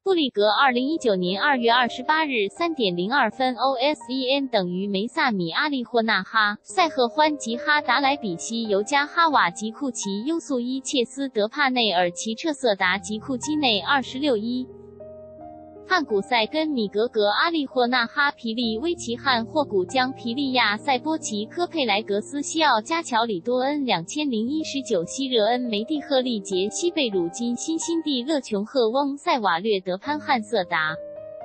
布利格2019年2月28日3点02分 OSEN 等于梅萨米阿利霍纳哈、塞赫欢吉哈达莱比西尤加哈瓦吉库奇优素伊切斯德帕内尔奇彻瑟达吉库基内26-1。汉古塞根米格格阿利霍纳哈皮利威奇汉霍古江皮利亚塞波奇科佩莱格斯西奥加乔里多恩2019西热恩梅蒂赫利杰西贝鲁金新辛蒂勒琼赫翁塞瓦略德潘汉瑟达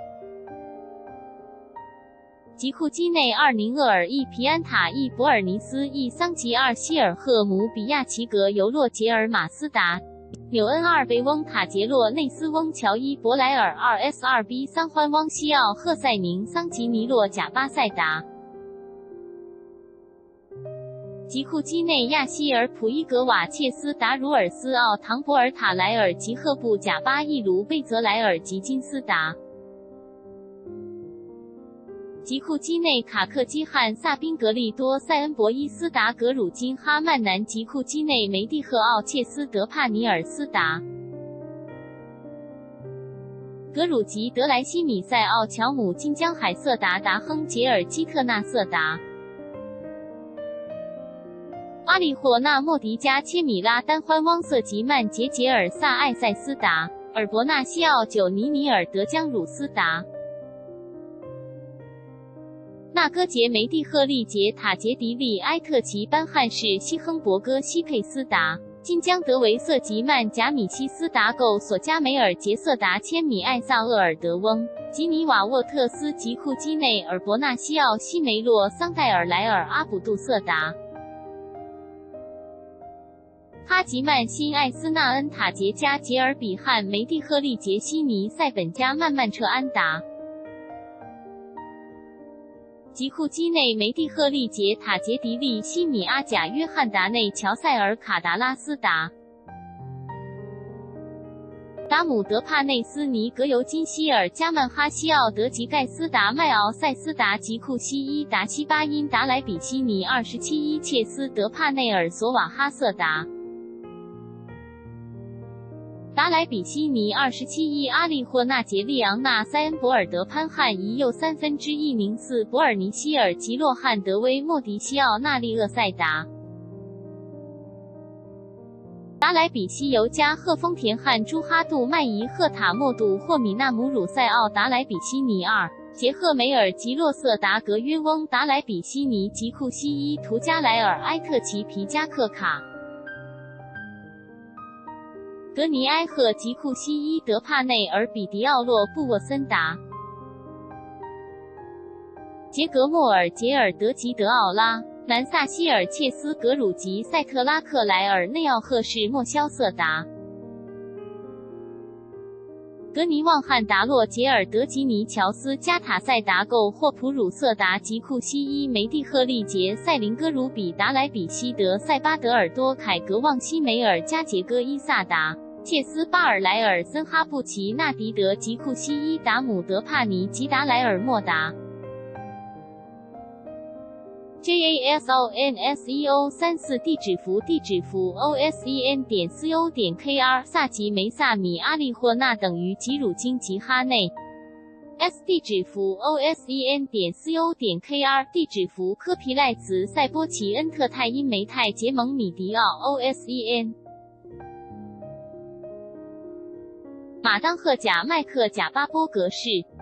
吉库基内2宁厄尔伊皮安塔伊博尔尼斯伊桑吉2希尔赫姆比亚奇格尤洛杰尔马斯达纽恩2贝翁塔杰洛内斯翁乔伊伯莱尔2S2B 桑欢汪西奥赫塞宁桑吉尼洛贾巴塞达吉库基内亚希尔普伊格瓦切斯达茹尔斯奥唐博尔塔莱尔吉赫布贾巴伊卢贝泽莱尔吉金斯达吉库基内卡克基汉萨宾格利多塞恩博伊斯达格鲁金哈曼南吉库基内梅蒂赫奥切斯德帕尼尔斯达格鲁吉德莱西米塞奥乔姆金江海瑟达达亨杰尔基特纳瑟达阿里霍纳莫迪加切米拉丹欢汪瑟吉曼杰杰尔萨艾塞斯达尔伯纳西奥久尼尼尔德江鲁斯达纳戈杰梅蒂赫利杰塔杰迪利埃特奇班汉士西亨伯戈西佩斯达金江德维瑟吉曼贾米西斯达构索加梅尔杰瑟达千米艾萨厄尔德翁吉尼瓦沃特斯吉库基内尔伯纳西奥西梅洛桑代尔莱尔阿卜杜瑟达哈吉曼辛艾斯纳恩塔杰加杰尔比汉梅蒂赫利杰西尼塞本加曼曼彻安达吉库基内梅蒂赫利杰塔杰迪利西米阿贾约翰达内乔塞尔卡达拉斯达达姆德帕内斯尼格尤金希尔加曼哈西奥德吉盖斯达麦奥塞斯达吉库西伊达西巴因达莱比西尼27-1切斯德帕内尔索瓦哈瑟达达莱比西尼27-1阿利霍纳杰利昂纳塞恩博尔德潘汉1又1/3宁4博尔尼希尔吉洛汉德威莫迪西奥纳利厄塞达达莱比西尤加赫丰田汉朱哈杜麦伊赫塔莫杜霍米纳姆鲁塞奥达莱比西尼2杰赫梅尔吉洛瑟达格约翁达莱比西尼吉库西伊图加莱尔埃特奇皮加克卡格尼埃赫吉库西伊德帕内尔比迪奥洛布沃森达杰格莫尔杰尔德吉德奥拉南萨希尔切斯格鲁吉塞特拉克莱尔内奥赫士莫肖瑟达格尼旺汉达洛杰尔德吉尼乔斯加塔塞达构霍普鲁瑟达吉库西伊梅蒂赫利杰塞林戈鲁比达莱比西德塞巴德尔多凯格旺西梅尔加杰戈伊萨达切斯巴尔莱尔森哈布奇纳迪德吉库西伊达姆德帕尼吉达莱尔莫达JASONSEO34 地址符OSEN.CO.KR 萨吉梅萨米阿利霍纳等于吉鲁金吉哈内 S 地址符 OSEN.CO.KR 地址符科皮赖茨塞波奇恩特泰因梅泰结盟米迪奥 OSEN 马当赫贾麦克贾巴波格市